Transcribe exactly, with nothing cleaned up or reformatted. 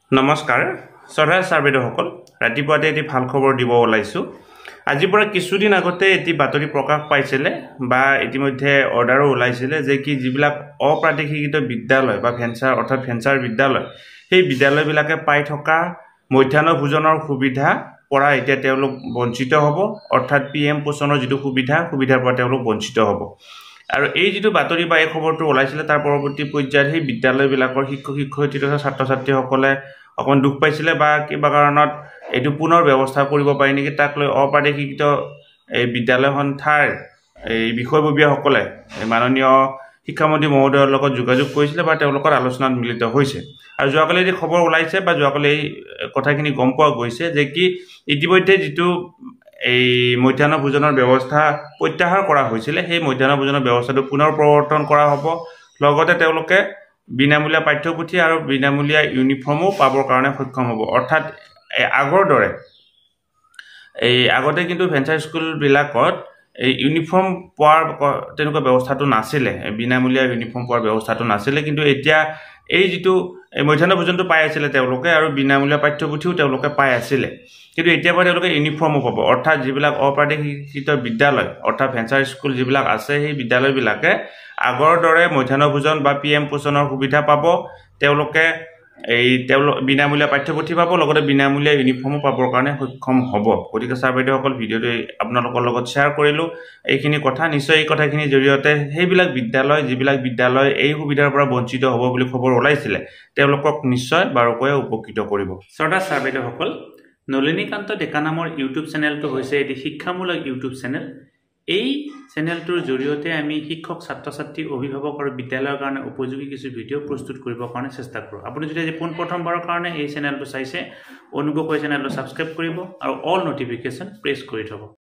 নমস্কাৰ সদায় সাৰ্বেদসকল ৰাতিপুৱাতে এটি ভাল খবৰ দিব ওলাইছো আজিৰ পৰা কিছুদিন আগতে এটি বাতৰি প্ৰকাশ পাইছিলে বা ইতিমধ্যে অৰ্ডাৰো ওলাইছিলে যে কি যিবিলাক অপ্ৰাদেশিক বিদ্যালয় বা ভেঞ্চাৰ অৰ্থাৎ ভেঞ্চাৰ বিদ্যালয় সেই বিদ্যালয়বিলাকে পাই থকা মধ্যাহ্ন ভোজনৰ সুবিধা পৰা এতিয়া তেওঁলোক বঞ্চিত হ'ব অৰ্থাৎ পিএম পোষণৰ যিটো সুবিধা সুবিধাৰ পৰা তেওঁলোক বঞ্চিত হ'ব আৰু এই যিটো বাতৰি বা এই খবৰটো ওলাইছিলে তাৰ পৰৱৰ্তী পৰ্যায়ত সেই বিদ্যালয়বিলাকৰ শিক্ষক শিক্ষয়িত্ৰী তথা ছাত্ৰ ছাত্ৰীসকলে অকণ দুখ পাইছিলে বা কিবা কাৰণত এটো পুনৰ ব্যৱস্থা কৰিব পাৰি নেকি তাক লৈ অপ্ৰাদেশিক এই বিদ্যালয় সন্থাৰ এই বিষয়ববীয়াসকলে মাননীয় শিক্ষামন্ত্ৰী মহোদয়ৰ লগত যোগাযোগ কৰিছিলে বা তেওঁলোকৰ আলোচনাত মিলিত হৈছে আৰু যোৱাকালি এই খবৰ ওলাইছে বা যোৱাকালি এই কথাখিনি গম পোৱা গৈছে যে কি ইতিমধ্যে যিটো এই মধ্যাহ্ন ভোজনৰ ব্যৱস্থা প্ৰত্যাহাৰ কৰা হৈছিল সেই মধ্যাহ্ন ভোজনৰ ব্যৱস্থাটো পুনৰ প্ৰৱৰ্তন কৰা হ'ব লগতে তেওঁলোকে বিনামূলীয়া পাঠ্যপুথি আৰু বিনামূলীয়া ইউনিফৰ্মও পাবৰ কাৰণে সক্ষম হ'ব অৰ্থাৎ আগৰ দৰে এই আগতে কিন্তু ভেঞ্চাৰ স্কুল বিলাকত এই ইউনিফৰ্ম পোৱাৰ তেনেকুৱা ব্যৱস্থাটো নাছিলে বিনামূলীয়া ইউনিফৰ্ম পোৱাৰ ব্যৱস্থাটো নাছিলে কিন্তু এতিয়া এই যিটো মধ্যাহ্ন ভোজনটো পাই আছিল তেওঁলোকে আৰু বিনামূলীয়া পাঠ্যপুথিও তেওঁলোকে পাই আছিল কিন্তু এতিয়া পৰা তেওঁলোকে ইউনিফৰ্মও পাব অৰ্থাৎ যিবিলাক অপ্ৰাদেশিক বিদ্যালয় অৰ্থাৎ ভেঞ্চাৰ স্কুল যিবিলাক আছে সেই বিদ্যালয়বিলাকে আগৰ দৰে মধ্যাহ্ন ভোজন বা পিএম পোষণৰ সুবিধা পাব তেওঁলোকে এই তেওঁলোক বিনামূলীয়া পাঠ্যপুথি পাব লগতে বিনামূলীয়া ইউনিফৰ্মও পাবৰ কাৰণে সক্ষম হ'ব গতিকে ছাৰবেদসকল ভিডিঅ'টো আপোনালোকৰ লগত শ্বেয়াৰ কৰিলো এইখিনি কথা নিশ্চয় এই কথাখিনিৰ জৰিয়তে সেইবিলাক বিদ্যালয় যিবিলাক বিদ্যালয় এই সুবিধাৰ পৰা বঞ্চিত হ'ব বুলি খবৰ ওলাইছিলে তেওঁলোকক নিশ্চয় বাৰুকৈ উপকৃত কৰিব শ্ৰদ্ধা ছাৰবেদসকল নলিনী কান্ত ডেকা নামৰ ইউটিউব চেনেলটো হৈছে এটি শিক্ষামূলক ইউটিউব চেনেল এই চেনেলটোৰ জৰিয়তে আমি শিক্ষক ছাত্ৰ ছাত্ৰী অভিভাৱক আৰু বিদ্যালয়ৰ কাৰণে উপযোগী কিছু ভিডিঅ' প্ৰস্তুত কৰিবৰ কাৰণে চেষ্টা কৰোঁ আপুনি যদি আজি পোন প্ৰথমবাৰৰ কাৰণে এই চেনেলটো চাইছে অনুগ্ৰহ কৰি চেনেলটো ছাবস্ক্ৰাইব কৰিব আৰু অল নটিফিকেশ্যন প্ৰেছ কৰি থ'ব